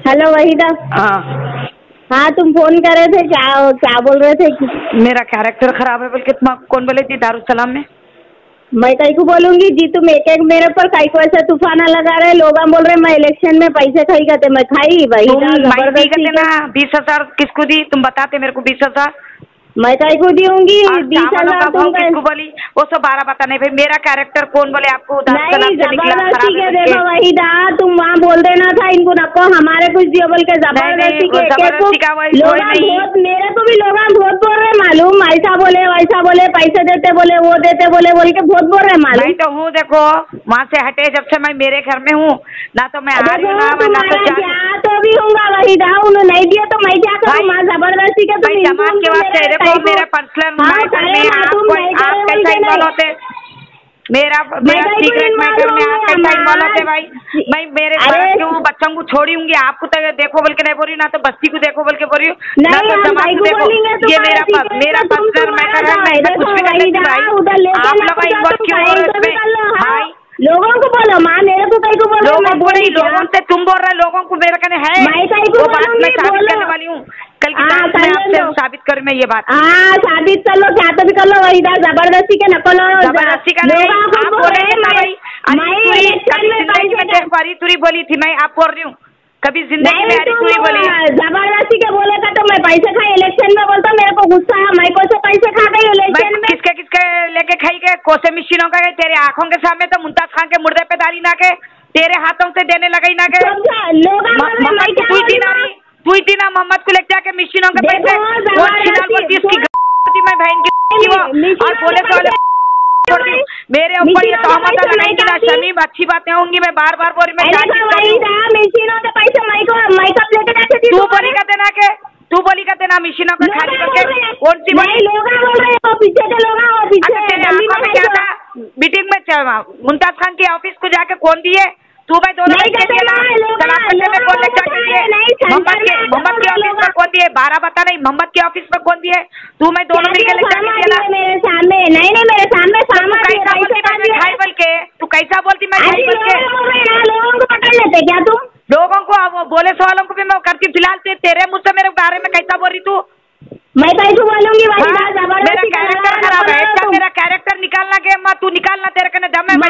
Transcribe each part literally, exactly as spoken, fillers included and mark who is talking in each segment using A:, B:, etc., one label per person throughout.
A: Hello Waheeda.
B: हाँ
A: हाँ तुम फोन कर रहे थे, क्या क्या बोल रहे थे?
B: मेरा कैरेक्टर खराब है बोल के तुम कौन बोले थी दारुसलाम में?
A: मैं कई को बोलूंगी जी, तुम एक एक मेरे पर कई को ऐसा तूफाना लगा रहे। लोग बोल रहे मैं इलेक्शन में पैसे खाई करते, मैं खाई भाई
B: जबरदस्ती ना। बीस हजार किसको दी तुम बताते मेरे को? बीस हजार
A: मैं कई को दूंगी? बीस हजार तुम
B: किसको बोली? वो सब बारह बता नहीं भाई। मेरा कैरेक्टर कौन बोले आपको?
A: नहीं जबरदस्ती के देखो वहीदा, तुम वहाँ बोल देना था इनको नको हमारे कुछ दियो बोल के। जबरदस्ती के मेरे को भी लोग बहुत बोल रहे मालूम, ऐसा बोले वैसा बोले, पैसे देते बोले वो देते बोले बोल के बहुत बोल रहे मालूम।
B: मैं तो हूँ देखो वहाँ से हटे जब से मैं मेरे घर में हूँ ना, तो मैं आ रही हूँ ना
A: तो भी हूँ वहीदा। उन्होंने नहीं दिया तो मैं क्या करूँ? माँ जबरदस्ती के तुम
B: जमात के बाद मेरे पर्सनल मैटर में आप आप कैसा इन्वॉल्व होते? मेरा मेरा सीक्रेट मैटर में आप कैसा इन्वॉल्व होते भाई? मैं मेरे क्यों बच्चों को छोड़ूंगी? आपको तो देखो बोल के नहीं बोल रही, ना तो बस्ती को देखो बोल के बोल रही हूँ, ना तो समाज को देखो। ये मेरा मेरा पर्सनल मैटर है, मैं कुछ भी कर लेती भाई। आप लोग इन्वॉल्व क्यों हो रहे इसमें भाई?
A: लोगों को बोलो माँ, मेरे को कहीं को बोलो।
B: लोगों को नहीं, लोगों से तुम बोल रहे लोगों को मेरे कहने है वो बात मैं साबित करने वाली हूँ। कल की तारीख में आपसे साबित करूँ मैं ये बात।
A: हाँ साबित कर लो, क्या तो भी कर लो वहीदा। जबरदस्ती के नकल
B: जबरदस्ती का नहीं। आप बोल रहे हैं पारी तुरी बोली थी, मैं आप बोल रही हूँ कभी जिंदगी में हरी तुरी बोली?
A: जबरदस्ती के बोले था तो मैं पैसे खाई इलेक्शन में, बोलता मेरे को गुस्सा है, मैं कौन से पैसे खा गई इलेक्शन में?
B: किसके किसके लेके खाई गए? कोसे मिशीनों का? तेरे आंखों के सामने तो मुमताज खान के मुर्दे पे दारी ना के तेरे हाथों से देने लगी ना के तू ही थी ना मोहम्मद को लेके जाके मिशीनों के पैसे मैं बहन की और बोले तो मेरे ऊपर ये तहमत लगाएंगी ना शमीम। अच्छी बातें होंगी, मैं बार बार बोल रही तू बोली का देना के तू बोली का देना मिशीनों का खाली करके कौन सी क्या था मीटिंग में मुमताज खान के ऑफिस को जाके कौन दिए? तू भाई दोनों में कौन लेकर दिए? मोहम्मद के मोहम्मद के ऑफिस में कौन दिए? बारह बता नहीं, मोहम्मद के ऑफिस में कौन दिए? तू मैं दोनों मिलकर लेकर दिया मेरे सामने। नहीं नहीं मेरे सामने कैसा बोलती मैं खाई बोल के? तू कैसा बोलती मैं खाई बोल के?
A: लोगों को पकड़ लेते क्या तुम?
B: लोगों को अब बोले सवालों को भी मैं करती। फिलहाल तेरे मुझसे मेरे बारे में कैसा बोल रही तू?
A: मैं कैसे बोलूंगी?
B: मेरा कैरेक्टर खराब है क्या? मेरा कैरेक्टर निकालना के माँ तू निकालना, तेरे कने दम है। मैं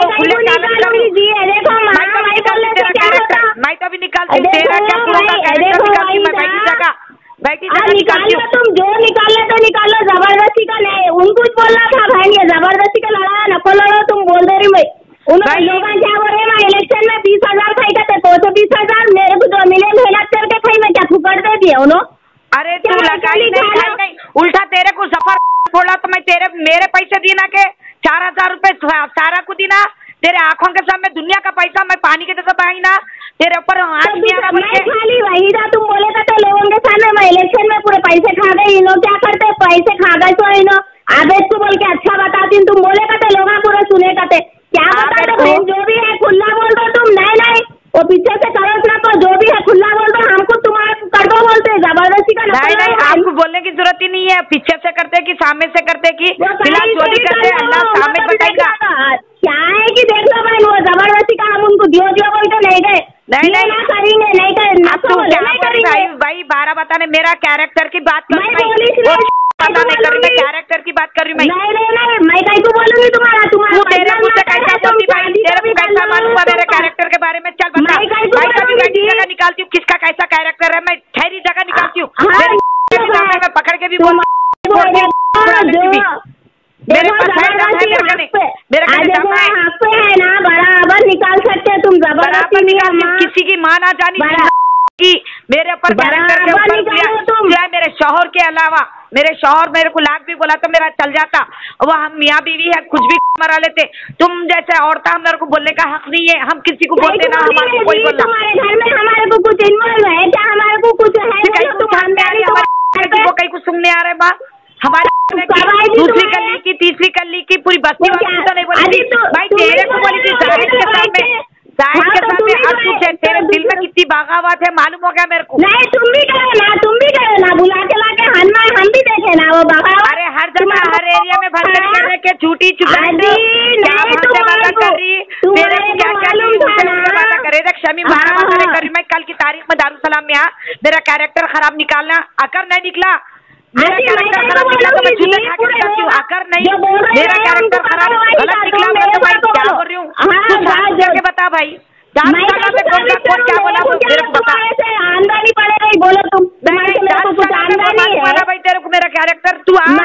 B: तो भी निकालती हूँ तेरा क्या पूरा कैरेक्टर निकालती हूँ मैं बैठी जगह बैठी जगह निकालती हूँ।
A: तुम जो निकालना तो निकालो, जबरदस्ती का नहीं। उनको बोलना था भाई ये जबरदस्ती का लड़ा नको लड़ो, तुम बोल दे रही मैं उन्होंने लोग क्या बोल रहे हैं इलेक्शन में बीस हजार खाई करते तो तो बीस हजार मेरे को जो मिले मेहनत करके खाई, मैं क्या फुकड़ दे दिया उन्होंने?
B: अरे तू लगाई नहीं, नहीं उल्टा तेरे को सफर बोला तो मैं तेरे मेरे पैसे दी ना के चार हजार रुपए सारा को दी ना। तेरे आंखों के सामने दुनिया का पैसा मैं पानी के जैसा बहाई ना तेरे ऊपर
A: खाली वहीदा। तुम बोले तो लोगों के सामने मैं इलेक्शन में पूरे पैसे खा गए। इन्हों क्या करते पैसे खा गए तो इन्हों आवेश को बोल के अच्छा बताती हूँ। तुम बोले तो लोग पूरा सुने करते क्या बताते? जो भी है खुला बोल दो तुम। नहीं नहीं वो पीछे से करो ना तो जो भी है खुला बोल दो, हमको तुम्हारे कर दो बोलते जबरदस्ती का
B: नहीं नहीं आपको बोलने की जरूरत ही नहीं है। पीछे से करते कि सामने से करते कि फिलहाल जो भी करते अल्लाह सामने बताएगा।
A: क्या है कि देख लो भाई वो जबरदस्ती का हम उनको दियो दियो बोल के नहीं गए।
B: नहीं नहीं
A: ना करेंगे नहीं करेंगे
B: भाई भाई बारह बताने मेरा कैरेक्टर की बात कर पता नहीं कर रही मैं कैरेक्टर की बात कर रही मैं।
A: नहीं नहीं नहीं मैं कहीं को बोलूंगी तुम्हारा तुम्हारा
B: तेरे मुझसे कैसा बोलती भाई? तेरे को कैसा मालूम है मेरे कैरेक्टर के बारे में? चल बता भाई कभी बैठी जगह निकालती हूँ किसका कैसा कैरेक्टर है, मैं ठहरी जगह निकालती हूँ मैं पकड़ के भी बोल मेरे
A: है ना बराबर निकाल सकते तुम
B: बराबर निकाल। किसी की माँ ना जानी की मेरे ऊपर कैरेक्टर के ऊपर मेरे शौहर के अलावा मेरे शौहर मेरे को लाख भी बोला तो मेरा चल जाता। वो हम मियाँ बीवी है कुछ भी मरा लेते। तुम जैसे औरत मेरे को बोलने का हक नहीं है। हम किसी को बोलते ना हमारे को कोई बोलना
A: हमारे घर में हमारे को कुछ इन्वॉल्व है क्या? हमारे को कुछ
B: है वो कहीं कुछ सुनने आ रहे बात हमारे दूसरी कली की तीसरी कली की पूरी बस्ती वाली तो नहीं बोली भाई। तेरे को बोली थी जाहिद के सामने जाहिद के सामने हर कुछ है। तेरे दिल में कितनी बागावत है मालूम हो गया मेरे को।
A: नहीं तुम भी करो ना तुम भी करो ना बुला के ला के हम हम भी देखे ना वो बागावत।
B: अरे हर जगह हर एरिया में भरकर करने के झूठी चुगली क्या बातें बात कर रही तेरे को क्या क्या बात करे शमी बारह बात कर रही मैं कल की तारीख में दारुसलाम में आ मेरा कैरेक्टर खराब निकालना, अगर नहीं निकला मेरा कैरेक्टर खराब निकला तो मैं जूते खा के निकलती हूँ। अगर नहीं मेरा कैरेक्टर खराब गलत निकला मैं तो भाई क्या बोल रही हूँ, तू जाके बता भाई दारुसलाम में कौन सा कौन क्या बोला मेरे को बता।
A: आमदनी पड़े नहीं बोलो तुम,
B: भाई तेरे को मेरा कैरेक्टर तू आ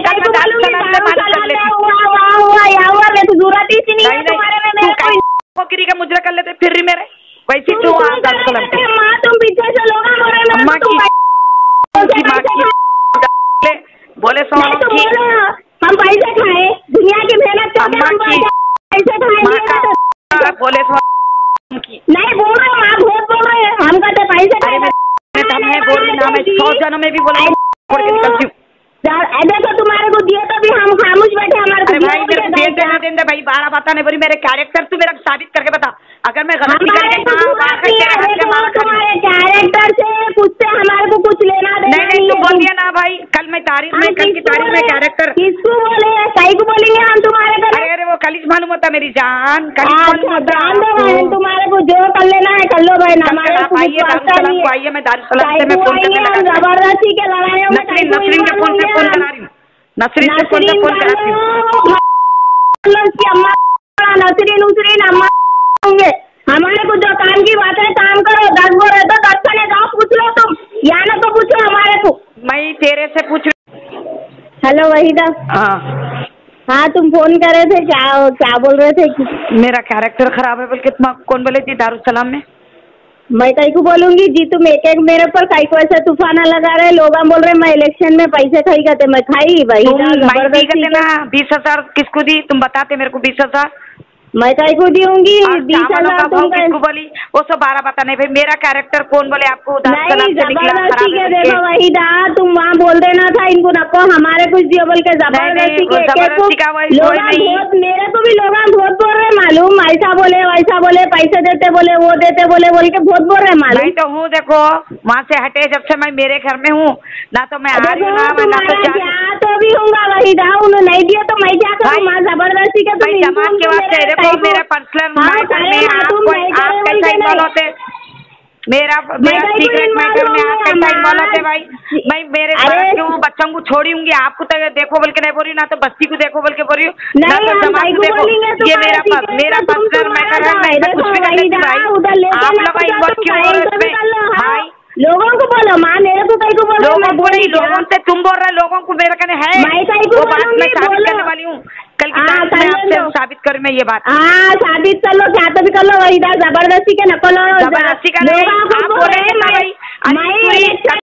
B: खोकरी का मुजरा कर लेते फिर मेरे वैसे तू दारुसलाम पे
A: तुम पीछे से लोग
B: अम्मा की बोले सोनम की
A: हम पैसे खाए दुनिया की मेहनत
B: अम्मा की
A: पैसे खाए
B: बोले सोनम की
A: नहीं बोल रहे हो आप बहुत बोल रहे हैं, हम कहते पैसे
B: अरे मैं मैं बोल रही ना मैं सौ जनों में भी बोला छोड़ के निकलती हूँ।
A: देखो तुम्हारे को दिए तो भी हम खामोश बैठे हमारे को
B: भाई मेरे को दे देना देना भाई बारह बात नहीं बोली मेरे कैरेक्टर तू मेरा साबित करके बता, अगर मैं गलत निकल गई
A: तुम्हारे कैरेक्टर से कुछ से हमारे को कुछ लेना देना
B: नहीं नहीं तू बोल दिया ना भाई कल मैं तारीख में कल की तारीख में कैरेक्टर
A: किसको बोले सही को बोलेंगे हम तुम्हारे को।
B: अरे अरे वो कल मालूम होता मेरी जान कल
A: तुम्हारे को जो कर लेना है कर लो भाई
B: दारुसलाम को आइए मैं दारुसलाम से मैं फोन करने लगा
A: जबरदस्ती के लड़ाइयों में
B: नसरीन नसरीन के फोन से फोन करा रही हूँ नसरीन से फोन से फोन कराती हूँ
A: अम्मा नसरीन उसरीन अम्मा होंगे हमारे को जो काम की बात है काम करो, दस बोल रहे तो दस का जाओ पूछ लो तुम, या ना तो पूछो हमारे को।
B: मैं तेरे से पूछ।
A: हेलो वहीदा।
B: हाँ
A: हाँ तुम फोन कर रहे थे, क्या क्या बोल रहे थे?
B: मेरा कैरेक्टर खराब है बोल के तुम कौन बोले थी दारुसलाम में?
A: मैं कहीं को बोलूंगी जी, तुम एक एक मेरे पर कई को ऐसा तूफाना लगा रहे, लोग बोल रहे मैं इलेक्शन में पैसे खाई करते, मैं खाई भाई
B: ना बीस हजार किसको दी तुम बताते मेरे को? बीस हजार
A: मैं कहीं को दूंगी बीस हजार तुम
B: किसको बोली? वो सब बारह बता नहीं भाई मेरा कैरेक्टर कौन बोले आपको?
A: वही दा तुम वहाँ बोल देना था इनको नको हमारे कुछ दियो बोल के जबरदस्ती मेरे को भी लोग बहुत बोल रहे मालूम, ऐसा बोले वैसा बोले पैसे देते बोले वो देते बोले बोल के बहुत बोल रहे मालूम।
B: मैं तो हूँ देखो वहाँ से हटे जब से मैं मेरे घर में हूँ ना तो मैं आ रही हूँ
A: तो भी हूँगा वही दा उन्होंने नहीं दिया तो मैं क्या करूँ? वहाँ जबरदस्ती के
B: समाज के वास्ते देखो मेरा पर्सनल मैटर में आप आप कैसा इन्वॉल्व होते मेरा मेरा सीक्रेट मैटर में आप कैसा इन्वॉल्व होते भाई? मैं मेरे क्यों बच्चों को छोड़ूंगी आपको तो देखो बोल के नहीं बोल रही, ना तो बस्ती को देखो बोल के बोल रही हूँ ना तो समाज को देखो, ये मेरा मेरा पर्सनल मैटर है, मैं कुछ भी कर लेती भाई। आप लोग इन्वॉल्व क्यों हो रहे इसमें भाई?
A: लोगों को बोलो माँ मेरे को कहीं को बोलो,
B: लोगों को नहीं लोगों से तुम बोल रहे लोगों को मेरे कहने है वो बात मैं साबित करने वाली हूँ कल की तारीख में आपसे साबित करूँ मैं ये बात।
A: हाँ साबित कर लो क्या तो भी कर लो, वही जबरदस्ती के नको लो
B: जबरदस्ती का नहीं आप बोल रहे हैं